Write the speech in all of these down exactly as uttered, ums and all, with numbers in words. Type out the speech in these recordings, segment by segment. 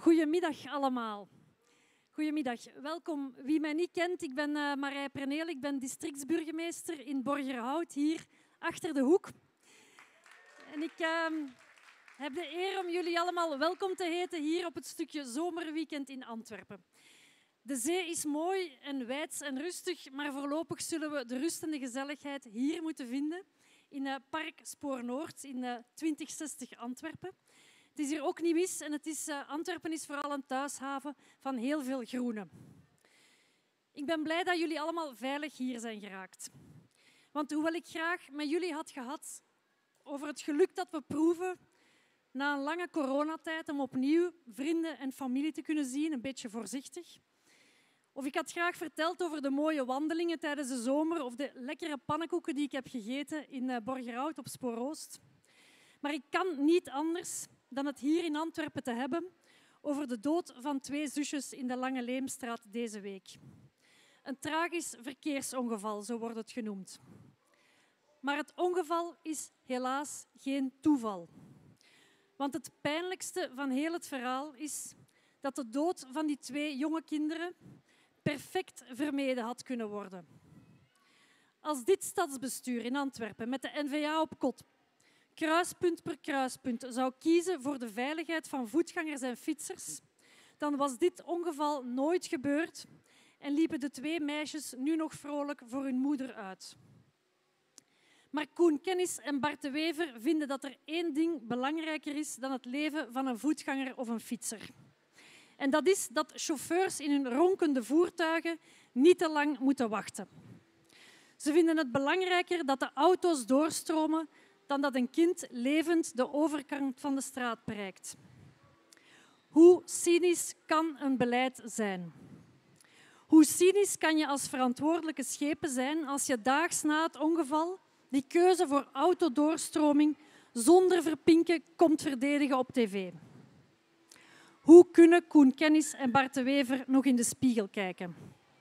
Goedemiddag allemaal. Goedemiddag, welkom. Wie mij niet kent, ik ben uh, Marij Preneel, ik ben districtsburgemeester in Borgerhout, hier achter de hoek. En ik uh, heb de eer om jullie allemaal welkom te heten hier op het stukje zomerweekend in Antwerpen. De zee is mooi en wijds en rustig, maar voorlopig zullen we de rust en de gezelligheid hier moeten vinden in uh, Park Spoor Noord in uh, twintig zestig Antwerpen. Het is hier ook niet mis en het is, uh, Antwerpen is vooral een thuishaven van heel veel groene. Ik ben blij dat jullie allemaal veilig hier zijn geraakt. Want hoewel ik graag met jullie had gehad over het geluk dat we proeven na een lange coronatijd om opnieuw vrienden en familie te kunnen zien, een beetje voorzichtig. Of ik had graag verteld over de mooie wandelingen tijdens de zomer of de lekkere pannenkoeken die ik heb gegeten in uh, Borgerhout op Spoor Oost. Maar ik kan niet anders dan het hier in Antwerpen te hebben over de dood van twee zusjes in de Lange Leemstraat deze week. Een tragisch verkeersongeval, zo wordt het genoemd. Maar het ongeval is helaas geen toeval. Want het pijnlijkste van heel het verhaal is dat de dood van die twee jonge kinderen perfect vermeden had kunnen worden. Als dit stadsbestuur in Antwerpen met de N V A op kot kruispunt per kruispunt zou kiezen voor de veiligheid van voetgangers en fietsers, dan was dit ongeval nooit gebeurd en liepen de twee meisjes nu nog vrolijk voor hun moeder uit. Maar Koen Kennis en Bart de Wever vinden dat er één ding belangrijker is dan het leven van een voetganger of een fietser. En dat is dat chauffeurs in hun ronkende voertuigen niet te lang moeten wachten. Ze vinden het belangrijker dat de auto's doorstromen dan dat een kind levend de overkant van de straat bereikt. Hoe cynisch kan een beleid zijn? Hoe cynisch kan je als verantwoordelijke schepen zijn als je daags na het ongeval die keuze voor autodoorstroming zonder verpinken komt verdedigen op tv? Hoe kunnen Koen Kennis en Bart de Wever nog in de spiegel kijken?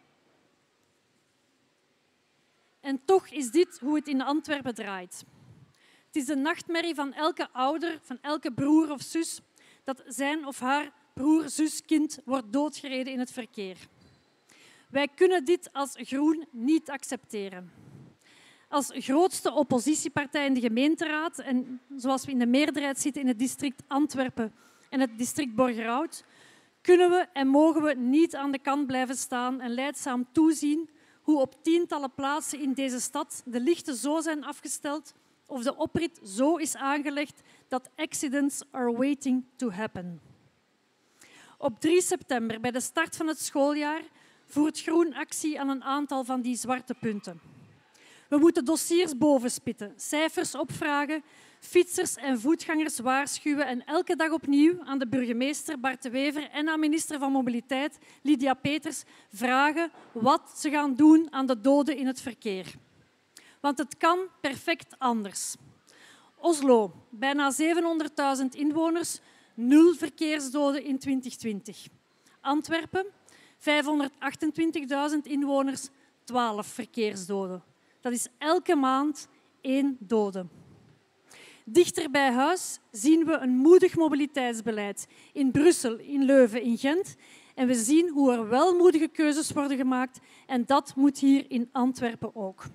En toch is dit hoe het in Antwerpen draait. Het is de nachtmerrie van elke ouder, van elke broer of zus, dat zijn of haar broer, zus, kind wordt doodgereden in het verkeer. Wij kunnen dit als Groen niet accepteren. Als grootste oppositiepartij in de gemeenteraad en zoals we in de meerderheid zitten in het district Antwerpen en het district Borgerhout, kunnen we en mogen we niet aan de kant blijven staan en lijdzaam toezien hoe op tientallen plaatsen in deze stad de lichten zo zijn afgesteld of de oprit zo is aangelegd dat accidents are waiting to happen. Op drie september, bij de start van het schooljaar, voert Groen actie aan een aantal van die zwarte punten. We moeten dossiers bovenspitten, cijfers opvragen, fietsers en voetgangers waarschuwen en elke dag opnieuw aan de burgemeester Bart de Wever en aan minister van Mobiliteit Lydia Peters vragen wat ze gaan doen aan de doden in het verkeer. Want het kan perfect anders. Oslo, bijna zevenhonderdduizend inwoners, nul verkeersdoden in twintig twintig. Antwerpen, vijfhonderdachtentwintigduizend inwoners, twaalf verkeersdoden. Dat is elke maand één dode. Dichter bij huis zien we een moedig mobiliteitsbeleid in Brussel, in Leuven, in Gent. En we zien hoe er wel moedige keuzes worden gemaakt. En dat moet hier in Antwerpen ook.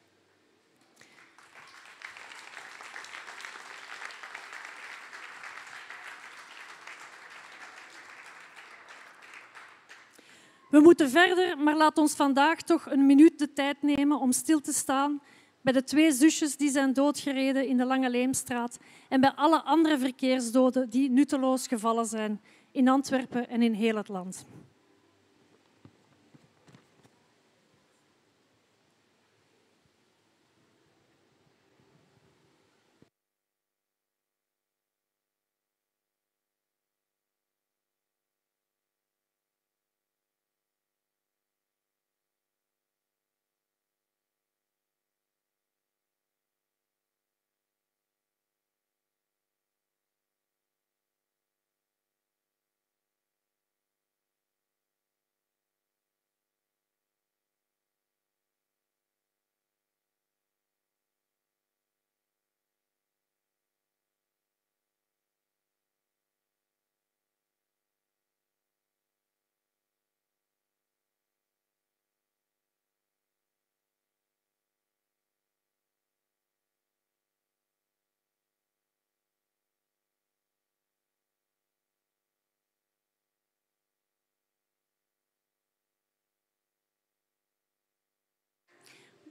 We moeten verder, maar laat ons vandaag toch een minuut de tijd nemen om stil te staan bij de twee zusjes die zijn doodgereden in de Lange Leemstraat en bij alle andere verkeersdoden die nutteloos gevallen zijn in Antwerpen en in heel het land.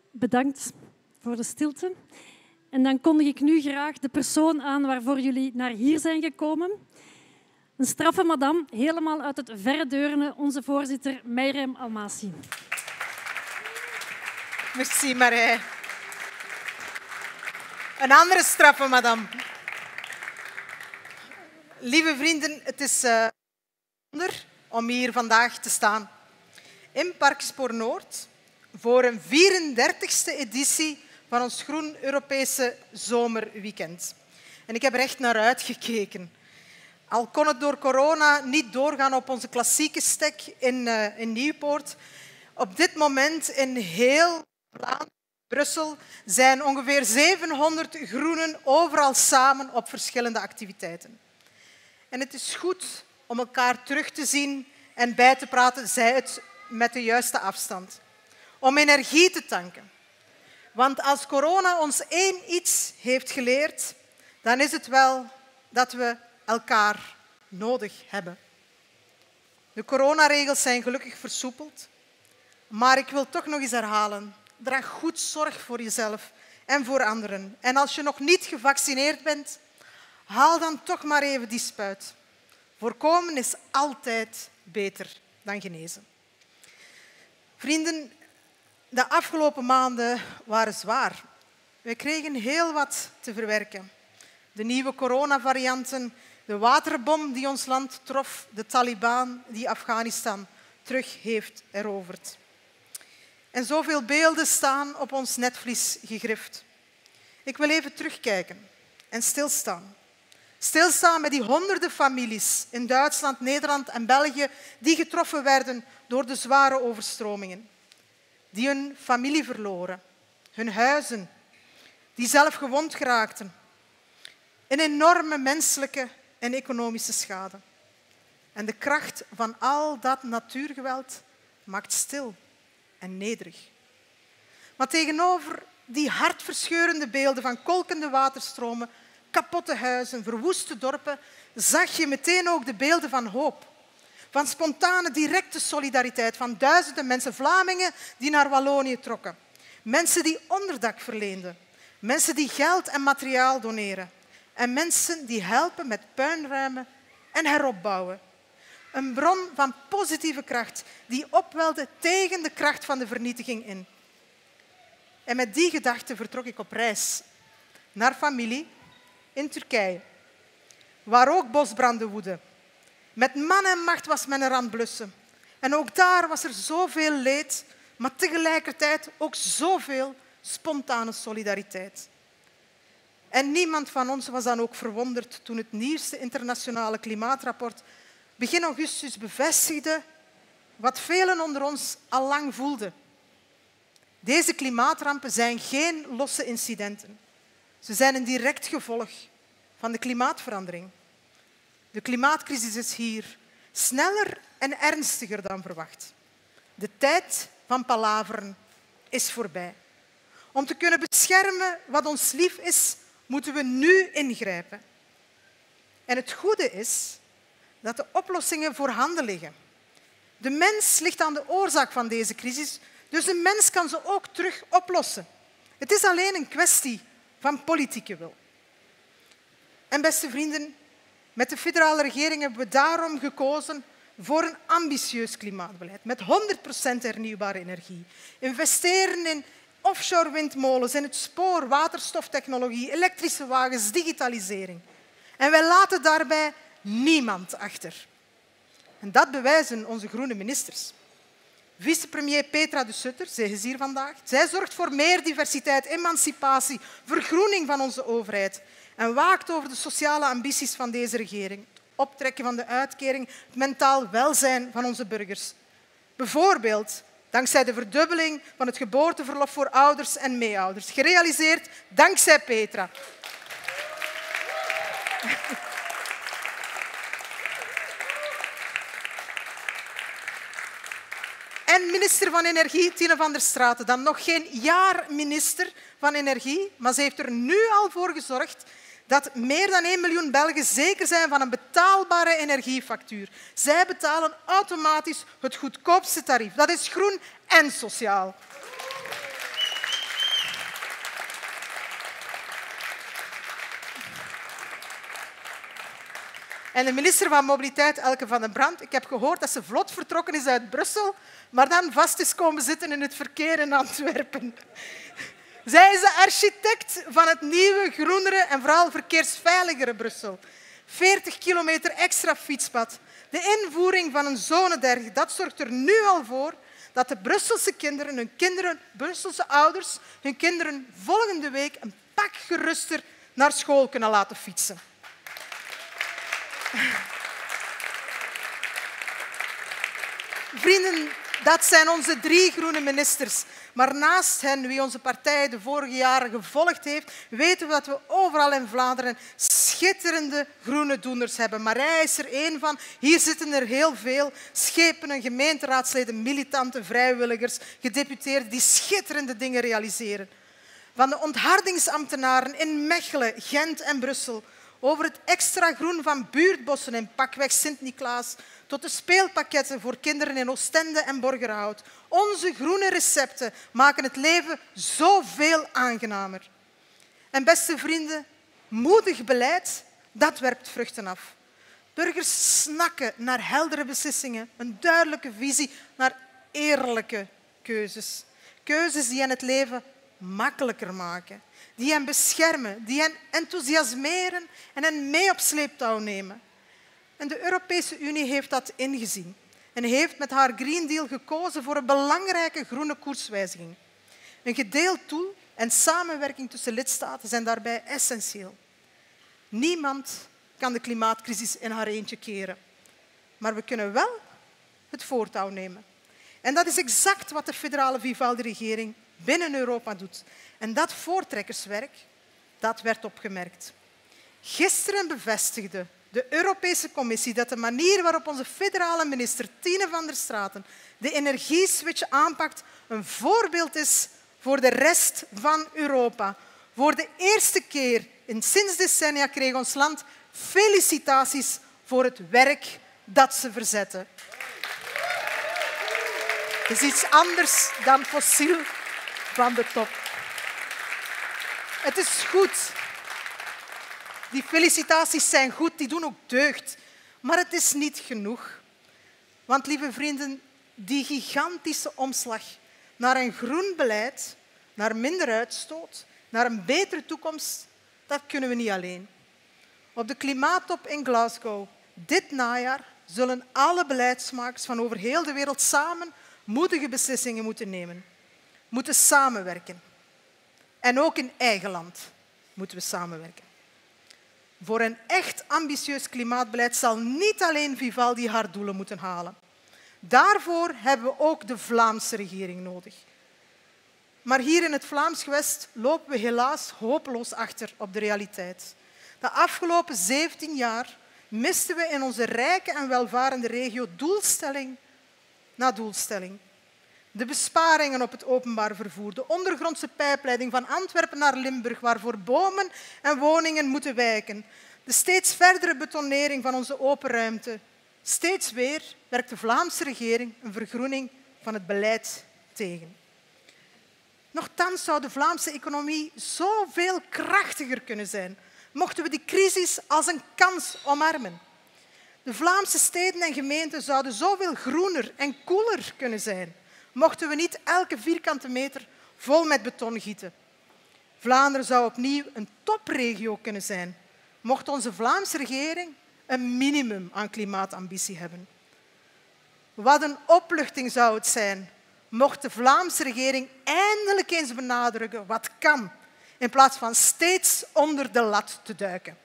bedankt voor de stilte. En dan kondig ik nu graag de persoon aan waarvoor jullie naar hier zijn gekomen. Een straffe madame, helemaal uit het verre Deurne, onze voorzitter Meirem Almasi. Merci, Marij. Een andere straffe madame. Lieve vrienden, het is uh, bijzonder om hier vandaag te staan in Parkspoor Noord voor een vierendertigste editie van ons Groen Europese Zomerweekend. En ik heb er echt naar uitgekeken. Al kon het door corona niet doorgaan op onze klassieke stek in, uh, in Nieuwpoort, op dit moment in heel Vlaanderen, Brussel, zijn ongeveer zevenhonderd groenen overal samen op verschillende activiteiten. En het is goed om elkaar terug te zien en bij te praten, zij het met de juiste afstand. Om energie te tanken. Want als corona ons één iets heeft geleerd, dan is het wel dat we elkaar nodig hebben. De coronaregels zijn gelukkig versoepeld, maar ik wil toch nog eens herhalen. Draag goed zorg voor jezelf en voor anderen. En als je nog niet gevaccineerd bent, haal dan toch maar even die spuit. Voorkomen is altijd beter dan genezen. Vrienden, de afgelopen maanden waren zwaar. We kregen heel wat te verwerken. De nieuwe coronavarianten, de waterbom die ons land trof, de Taliban die Afghanistan terug heeft eroverd. En zoveel beelden staan op ons netvlies gegrift. Ik wil even terugkijken en stilstaan. Stilstaan met die honderden families in Duitsland, Nederland en België die getroffen werden door de zware overstromingen. Die hun familie verloren, hun huizen, die zelf gewond geraakten. Een enorme menselijke en economische schade. En de kracht van al dat natuurgeweld maakt stil en nederig. Maar tegenover die hartverscheurende beelden van kolkende waterstromen, kapotte huizen, verwoeste dorpen, zag je meteen ook de beelden van hoop. Van spontane, directe solidariteit van duizenden mensen, Vlamingen die naar Wallonië trokken. Mensen die onderdak verleenden. Mensen die geld en materiaal doneren. En mensen die helpen met puinruimen en heropbouwen. Een bron van positieve kracht die opwelde tegen de kracht van de vernietiging in. En met die gedachte vertrok ik op reis naar familie in Turkije, waar ook bosbranden woedden. Met man en macht was men er aan het blussen. En ook daar was er zoveel leed, maar tegelijkertijd ook zoveel spontane solidariteit. En niemand van ons was dan ook verwonderd toen het nieuwste internationale klimaatrapport begin augustus bevestigde wat velen onder ons al lang voelden. Deze klimaatrampen zijn geen losse incidenten. Ze zijn een direct gevolg van de klimaatverandering. De klimaatcrisis is hier, sneller en ernstiger dan verwacht. De tijd van palaveren is voorbij. Om te kunnen beschermen wat ons lief is, moeten we nu ingrijpen. En het goede is dat de oplossingen voorhanden liggen. De mens ligt aan de oorzaak van deze crisis, dus de mens kan ze ook terug oplossen. Het is alleen een kwestie van politieke wil. En beste vrienden, met de federale regering hebben we daarom gekozen voor een ambitieus klimaatbeleid met honderd procent hernieuwbare energie. Investeren in offshore windmolens, in het spoor, waterstoftechnologie, elektrische wagens, digitalisering. En wij laten daarbij niemand achter. En dat bewijzen onze groene ministers. Vicepremier Petra de Sutter, zij is hier vandaag. Zij zorgt voor meer diversiteit, emancipatie, vergroening van onze overheid en waakt over de sociale ambities van deze regering. Het optrekken van de uitkering, het mentaal welzijn van onze burgers. Bijvoorbeeld dankzij de verdubbeling van het geboorteverlof voor ouders en meeouders. Gerealiseerd dankzij Petra. En minister van Energie, Tine van der Straten. Dan nog geen jaar minister van Energie, maar ze heeft er nu al voor gezorgd dat meer dan één miljoen Belgen zeker zijn van een betaalbare energiefactuur. Zij betalen automatisch het goedkoopste tarief. Dat is groen en sociaal. En de minister van Mobiliteit, Elke van den Brand, ik heb gehoord dat ze vlot vertrokken is uit Brussel, maar dan vast is komen zitten in het verkeer in Antwerpen. Zij is de architect van het nieuwe, groenere en vooral verkeersveiligere Brussel. veertig kilometer extra fietspad. De invoering van een zonederg, dat zorgt er nu al voor dat de Brusselse kinderen, hun kinderen, Brusselse ouders, hun kinderen volgende week een pak geruster naar school kunnen laten fietsen. Vrienden, dat zijn onze drie groene ministers. Maar naast hen, wie onze partij de vorige jaren gevolgd heeft, weten we dat we overal in Vlaanderen schitterende groene doeners hebben. Marij is er één van. Hier zitten er heel veel schepenen, gemeenteraadsleden, militanten, vrijwilligers, gedeputeerden die schitterende dingen realiseren. Van de onthardingsambtenaren in Mechelen, Gent en Brussel, over het extra groen van buurtbossen in pakweg Sint-Niklaas, tot de speelpakketten voor kinderen in Oostende en Borgerhout. Onze groene recepten maken het leven zoveel aangenamer. En beste vrienden, moedig beleid, dat werpt vruchten af. Burgers snakken naar heldere beslissingen, een duidelijke visie, naar eerlijke keuzes. Keuzes die hen het leven makkelijker maken, die hen beschermen, die hen enthousiasmeren en hen mee op sleeptouw nemen. En de Europese Unie heeft dat ingezien en heeft met haar Green Deal gekozen voor een belangrijke groene koerswijziging. Een gedeeld doel en samenwerking tussen lidstaten zijn daarbij essentieel. Niemand kan de klimaatcrisis in haar eentje keren, maar we kunnen wel het voortouw nemen. En dat is exact wat de federale Vivaldi-regering binnen Europa doet. En dat voortrekkerswerk, dat werd opgemerkt. Gisteren bevestigde de Europese Commissie dat de manier waarop onze federale minister Tine van der Straten de energieswitch aanpakt een voorbeeld is voor de rest van Europa. Voor de eerste keer in sinds decennia kreeg ons land felicitaties voor het werk dat ze verzetten. Het is iets anders dan fossiel van de top. Het is goed. Die felicitaties zijn goed, die doen ook deugd. Maar het is niet genoeg. Want, lieve vrienden, die gigantische omslag naar een groen beleid, naar minder uitstoot, naar een betere toekomst, dat kunnen we niet alleen. Op de klimaattop in Glasgow dit najaar zullen alle beleidsmakers van over heel de wereld samen moedige beslissingen moeten nemen. Moeten samenwerken. En ook in eigen land moeten we samenwerken. Voor een echt ambitieus klimaatbeleid zal niet alleen Vivaldi haar doelen moeten halen. Daarvoor hebben we ook de Vlaamse regering nodig. Maar hier in het Vlaams gewest lopen we helaas hopeloos achter op de realiteit. De afgelopen zeventien jaar misten we in onze rijke en welvarende regio doelstelling na doelstelling. De besparingen op het openbaar vervoer, de ondergrondse pijpleiding van Antwerpen naar Limburg, waarvoor bomen en woningen moeten wijken, de steeds verdere betonering van onze open ruimte. Steeds weer werkt de Vlaamse regering een vergroening van het beleid tegen. Nochtans zou de Vlaamse economie zoveel krachtiger kunnen zijn, mochten we die crisis als een kans omarmen. De Vlaamse steden en gemeenten zouden zoveel groener en koeler kunnen zijn, mochten we niet elke vierkante meter vol met beton gieten. Vlaanderen zou opnieuw een topregio kunnen zijn, mocht onze Vlaamse regering een minimum aan klimaatambitie hebben. Wat een opluchting zou het zijn, mocht de Vlaamse regering eindelijk eens benadrukken wat kan, in plaats van steeds onder de lat te duiken.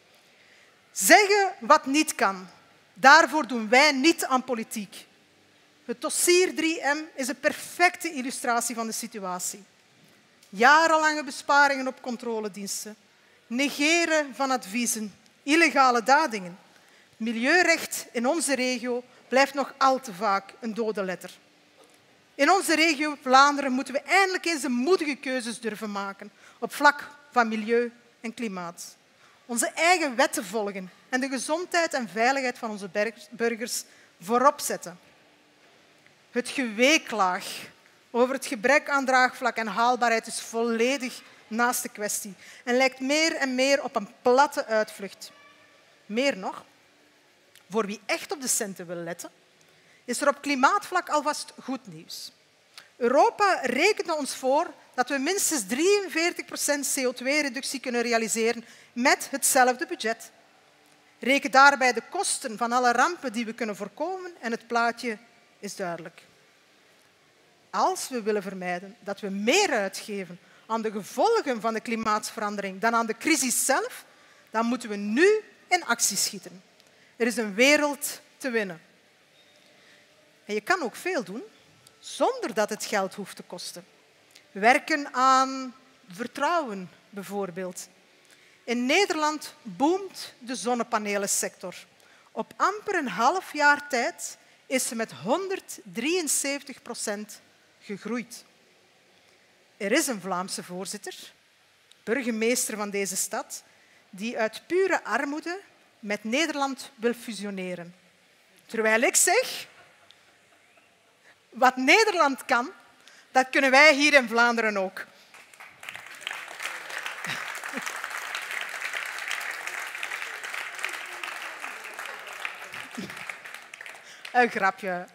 Zeggen wat niet kan, daarvoor doen wij niet aan politiek. Het dossier drie M is een perfecte illustratie van de situatie. Jarenlange besparingen op controlediensten, negeren van adviezen, illegale dadingen. Het milieurecht in onze regio blijft nog al te vaak een dode letter. In onze regio Vlaanderen moeten we eindelijk eens de moedige keuzes durven maken op vlak van milieu en klimaat. Onze eigen wetten volgen en de gezondheid en veiligheid van onze burgers voorop zetten. Het geweeklaag over het gebrek aan draagvlak en haalbaarheid is volledig naast de kwestie en lijkt meer en meer op een platte uitvlucht. Meer nog, Voor wie echt op de centen wil letten, is er op klimaatvlak alvast goed nieuws. Europa rekent ons voor dat we minstens drieënveertig procent C O twee reductie kunnen realiseren met hetzelfde budget. Reken daarbij de kosten van alle rampen die we kunnen voorkomen en het plaatje is duidelijk. Als we willen vermijden dat we meer uitgeven aan de gevolgen van de klimaatverandering dan aan de crisis zelf, dan moeten we nu in actie schieten. Er is een wereld te winnen. En je kan ook veel doen zonder dat het geld hoeft te kosten. Werken aan vertrouwen bijvoorbeeld. In Nederland boomt de zonnepanelensector. Op amper een half jaar tijd is ze met honderddrieënzeventig procent gegroeid. Er is een Vlaamse voorzitter, burgemeester van deze stad, die uit pure armoede met Nederland wil fusioneren. Terwijl ik zeg, wat Nederland kan, dat kunnen wij hier in Vlaanderen ook. Een grapje.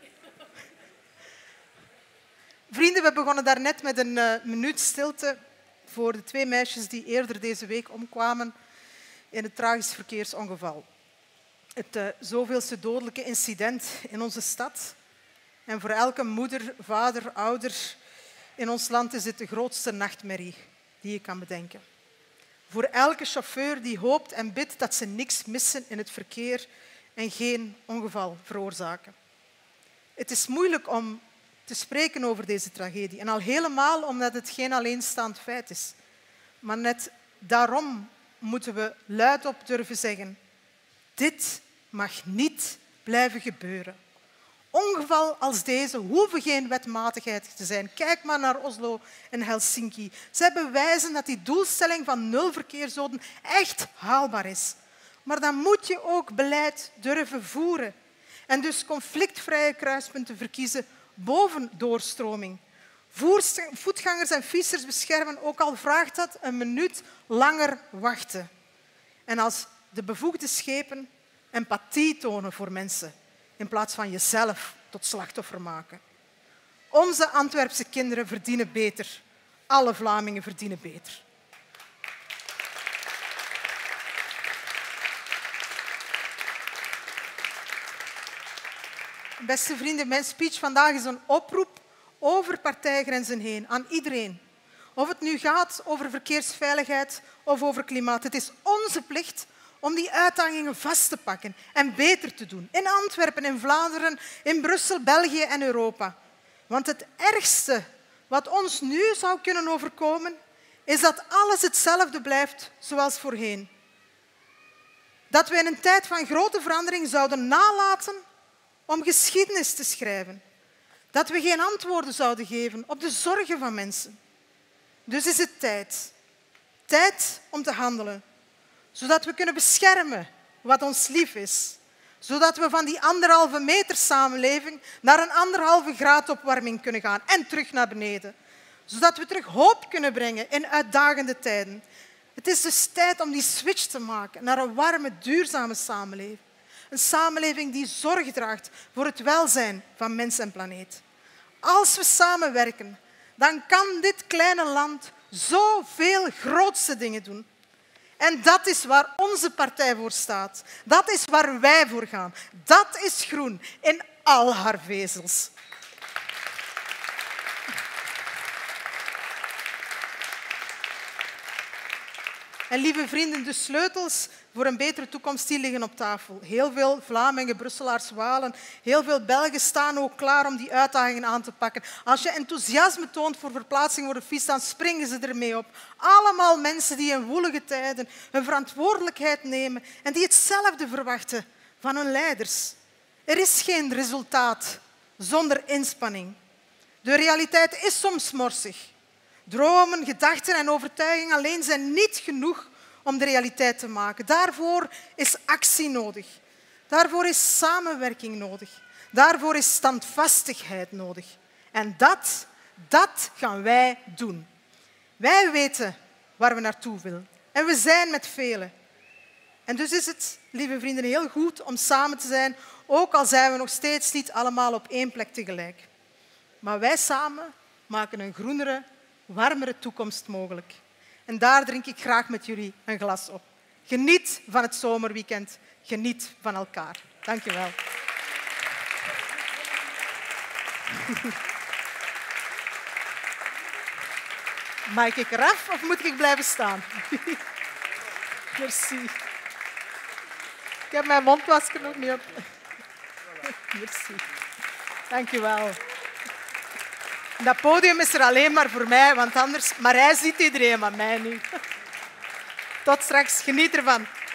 Vrienden, we begonnen daarnet met een uh, minuut stilte voor de twee meisjes die eerder deze week omkwamen in een tragisch verkeersongeval. Het uh, zoveelste dodelijke incident in onze stad. En voor elke moeder, vader, ouder in ons land is dit de grootste nachtmerrie die je kan bedenken. Voor elke chauffeur die hoopt en bidt dat ze niks missen in het verkeer en geen ongeval veroorzaken. Het is moeilijk om te spreken over deze tragedie. En al helemaal omdat het geen alleenstaand feit is. Maar net daarom moeten we luidop durven zeggen, dit mag niet blijven gebeuren. Ongeval als deze hoeven geen wetmatigheid te zijn. Kijk maar naar Oslo en Helsinki. Zij bewijzen dat die doelstelling van nul verkeersdoden echt haalbaar is. Maar dan moet je ook beleid durven voeren. En dus conflictvrije kruispunten verkiezen boven doorstroming. Voetgangers en fietsers beschermen, ook al vraagt dat een minuut langer wachten. En als de bevoegde schepen empathie tonen voor mensen, in plaats van jezelf tot slachtoffer maken. Onze Antwerpse kinderen verdienen beter. Alle Vlamingen verdienen beter. Beste vrienden, mijn speech vandaag is een oproep over partijgrenzen heen, aan iedereen. Of het nu gaat over verkeersveiligheid of over klimaat. Het is onze plicht om die uitdagingen vast te pakken en beter te doen. In Antwerpen, in Vlaanderen, in Brussel, België en Europa. Want het ergste wat ons nu zou kunnen overkomen, is dat alles hetzelfde blijft zoals voorheen. Dat we in een tijd van grote verandering zouden nalaten om geschiedenis te schrijven. Dat we geen antwoorden zouden geven op de zorgen van mensen. Dus is het tijd. Tijd om te handelen. Zodat we kunnen beschermen wat ons lief is. Zodat we van die anderhalve meter samenleving naar een anderhalve graad opwarming kunnen gaan en terug naar beneden. Zodat we terug hoop kunnen brengen in uitdagende tijden. Het is dus tijd om die switch te maken naar een warme, duurzame samenleving. Een samenleving die zorg draagt voor het welzijn van mens en planeet. Als we samenwerken, dan kan dit kleine land zoveel grootste dingen doen. En dat is waar onze partij voor staat. Dat is waar wij voor gaan. Dat is groen in al haar vezels. En lieve vrienden, de sleutels voor een betere toekomst die liggen op tafel. Heel veel Vlamingen, Brusselaars, Walen, heel veel Belgen staan ook klaar om die uitdagingen aan te pakken. Als je enthousiasme toont voor verplaatsing voor de fiets, dan springen ze ermee op. Allemaal mensen die in woelige tijden hun verantwoordelijkheid nemen en die hetzelfde verwachten van hun leiders. Er is geen resultaat zonder inspanning. De realiteit is soms morsig. Dromen, gedachten en overtuigingen alleen zijn niet genoeg om de realiteit te maken. Daarvoor is actie nodig. Daarvoor is samenwerking nodig. Daarvoor is standvastigheid nodig. En dat, dat gaan wij doen. Wij weten waar we naartoe willen. En we zijn met velen. En dus is het lieve vrienden, heel goed om samen te zijn, ook al zijn we nog steeds niet allemaal op één plek tegelijk. Maar wij samen maken een groenere, warmere toekomst mogelijk. En daar drink ik graag met jullie een glas op. Geniet van het zomerweekend. Geniet van elkaar. Dank je wel. Mag ik eraf of moet ik blijven staan? Merci. Ik heb mijn mondmasker nog niet op. Merci. Dank je wel. Dat podium is er alleen maar voor mij, want anders... Maar hij ziet iedereen, maar mij niet. Tot straks. Geniet ervan.